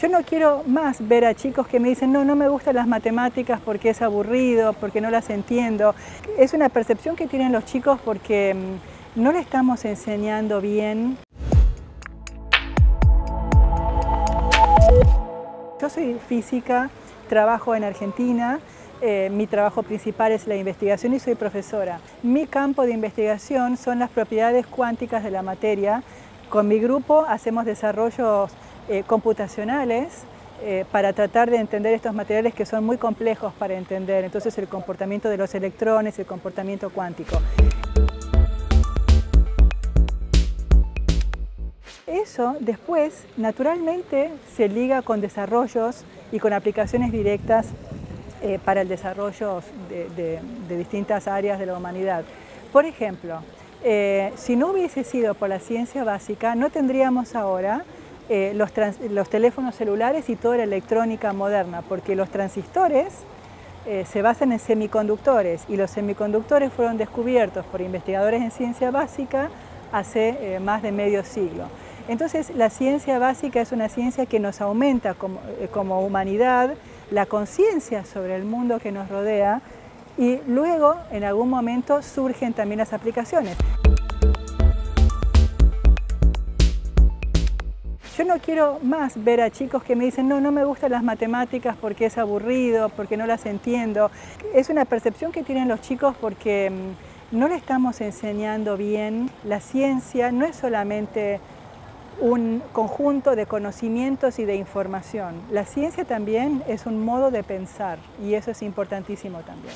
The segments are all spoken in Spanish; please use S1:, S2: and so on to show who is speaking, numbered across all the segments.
S1: Yo no quiero más ver a chicos que me dicen, no me gustan las matemáticas porque es aburrido, porque no las entiendo. Es una percepción que tienen los chicos porque no le estamos enseñando bien. Yo soy física, trabajo en Argentina, mi trabajo principal es la investigación y soy profesora. Mi campo de investigación son las propiedades cuánticas de la materia. Con mi grupo hacemos desarrollos computacionales para tratar de entender estos materiales que son muy complejos para entender. Entonces el comportamiento de los electrones, el comportamiento cuántico. Eso después naturalmente se liga con desarrollos y con aplicaciones directas para el desarrollo de distintas áreas de la humanidad. Por ejemplo, si no hubiese sido por la ciencia básica, no tendríamos ahora los teléfonos celulares y toda la electrónica moderna, porque los transistores se basan en semiconductores y los semiconductores fueron descubiertos por investigadores en ciencia básica hace más de medio siglo. Entonces, la ciencia básica es una ciencia que nos aumenta como humanidad la conciencia sobre el mundo que nos rodea y luego, en algún momento, surgen también las aplicaciones. Yo no quiero más ver a chicos que me dicen, no me gustan las matemáticas porque es aburrido, porque no las entiendo. Es una percepción que tienen los chicos porque no le estamos enseñando bien. La ciencia no es solamente un conjunto de conocimientos y de información. La ciencia también es un modo de pensar y eso es importantísimo también.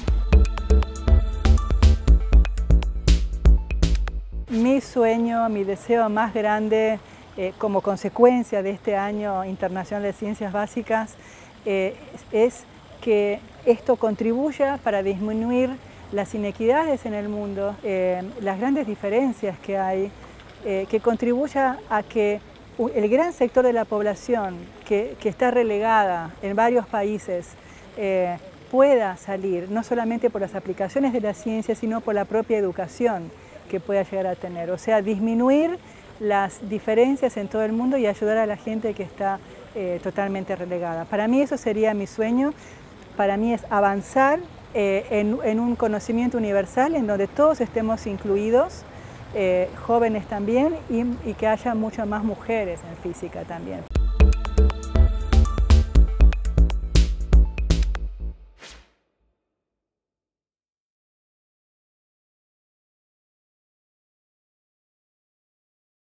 S1: Mi sueño, mi deseo más grande como consecuencia de este Año Internacional de Ciencias Básicas es que esto contribuya para disminuir las inequidades en el mundo, las grandes diferencias que hay, que contribuya a que el gran sector de la población que está relegada en varios países pueda salir, no solamente por las aplicaciones de la ciencia, sino por la propia educación que pueda llegar a tener. O sea, disminuir las diferencias en todo el mundo y ayudar a la gente que está totalmente relegada. Para mí eso sería mi sueño, para mí es avanzar en un conocimiento universal en donde todos estemos incluidos, jóvenes también, y que haya muchas más mujeres en física también.